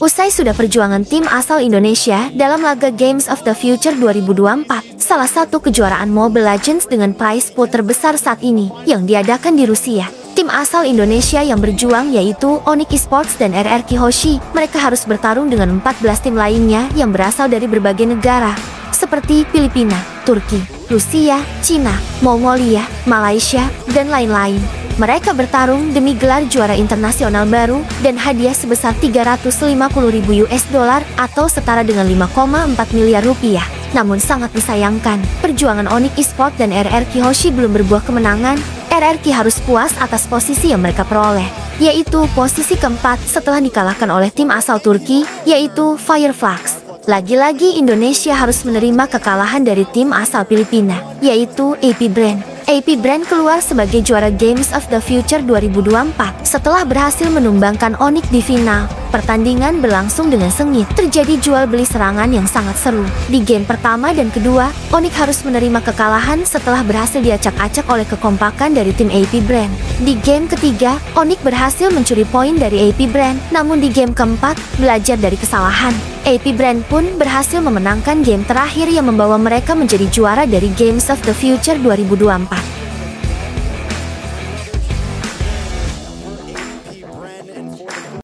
Usai sudah perjuangan tim asal Indonesia dalam laga Games of the Future 2024, salah satu kejuaraan Mobile Legends dengan prize pool terbesar saat ini yang diadakan di Rusia. Tim asal Indonesia yang berjuang yaitu Onyx Esports dan RRQ Hoshi. Mereka harus bertarung dengan 14 tim lainnya yang berasal dari berbagai negara, seperti Filipina, Turki, Rusia, Cina, Mongolia, Malaysia, dan lain-lain. Mereka bertarung demi gelar juara internasional baru dan hadiah sebesar 350.000 US dollar atau setara dengan 5,4 miliar rupiah. Namun sangat disayangkan, perjuangan Onyx Esports dan RRQ Hoshi belum berbuah kemenangan. RRQ harus puas atas posisi yang mereka peroleh, yaitu posisi keempat setelah dikalahkan oleh tim asal Turki, yaitu Fireflux. Lagi-lagi Indonesia harus menerima kekalahan dari tim asal Filipina, yaitu AP Brand. AP Brand keluar sebagai juara Games of the Future 2024 setelah berhasil menumbangkan Onyx di final. Pertandingan berlangsung dengan sengit, terjadi jual beli serangan yang sangat seru. Di game pertama dan kedua, Onyx harus menerima kekalahan setelah berhasil diacak-acak oleh kekompakan dari tim AP Brand. Di game ketiga, Onyx berhasil mencuri poin dari AP Brand, namun di game keempat, belajar dari kesalahan. AP Brand pun berhasil memenangkan game terakhir yang membawa mereka menjadi juara dari Games of the Future 2024.